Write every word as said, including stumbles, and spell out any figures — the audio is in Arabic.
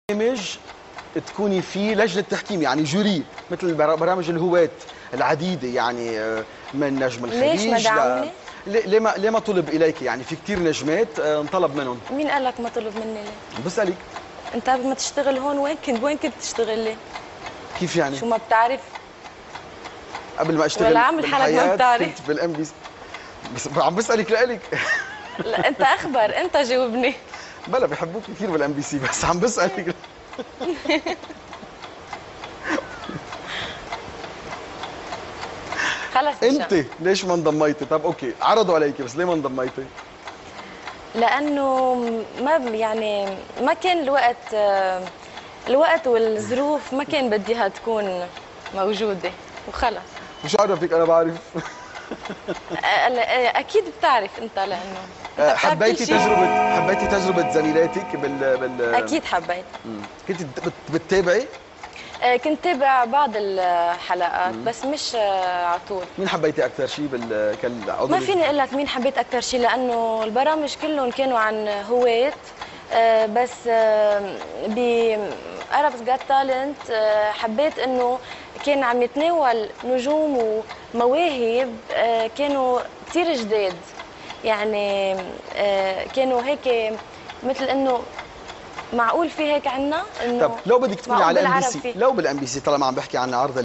برنامج تكوني فيه لجنة تحكيم، يعني جوري، مثل برامج الهواة العديدة، يعني من نجم الخليج. ليش مدعوني؟ ليه ما ليه ما طلب اليك؟ يعني في كثير نجمات انطلب منهم. مين قال لك ما طلب مني ليه؟ بسألك. انت قبل ما تشتغل هون وين كنت؟ وين كنت تشتغل ليه؟ كيف يعني؟ شو ما بتعرف؟ قبل ما اشتغل ولا عامل حالك ما بتعرف؟ كنت بالام بي سي. بس عم بسألك لإلك. لا انت اخبر، انت جاوبني. بلا بحبوك كثير بالام بي سي، بس عم بسألك. خلص انت ليش ما انضميتي؟ طب اوكي، عرضوا عليكي بس ليه ما انضميتي؟ لانه ما يعني ما كان الوقت، الوقت والظروف ما كان بدي اياها تكون موجوده وخلص. مش عارفك انا بعرف. اكيد بتعرف انت، لانه انت حبيتي تجربه حبيتي تجربه زميلاتك بال بال اكيد حبيت. كنت بتتابعي؟ كنت تابع بعض الحلقات مم. بس مش على طول. مين حبيتي اكثر شيء بال كالعضو؟ ما فيني اقول لك مين حبيت اكثر شيء، لانه البرامج كلهم كانوا عن هواة، بس ب Arabs Got Talent حبيت انه كان عم يتناول نجوم ومواهب كانوا كثير جداد، يعني كانوا هيك مثل انه معقول في هيك عنا انه. طب لو بدك تكوني على الام بي سي، لو بالام بي سي طالما عم بحكي عن عرض